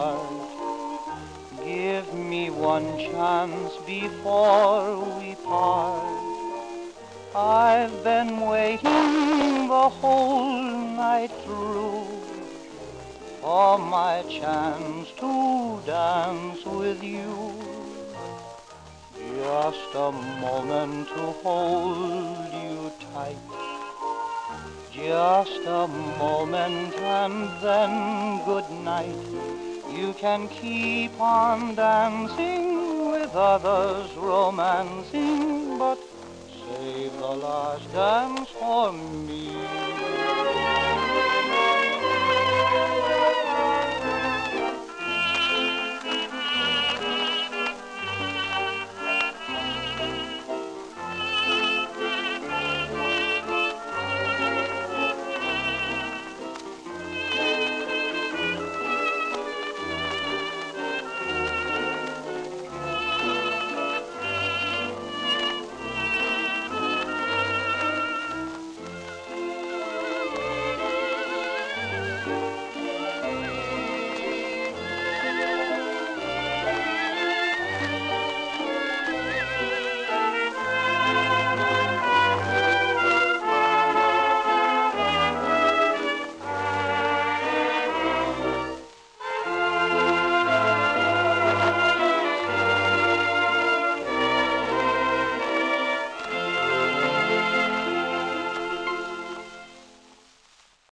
heart. Give me one chance before we part. I've been waiting the whole night through for my chance to dance with you. Just a moment to hold you tight. Just a moment and then good night. You can keep on dancing with others, romancing, but save the last dance for me.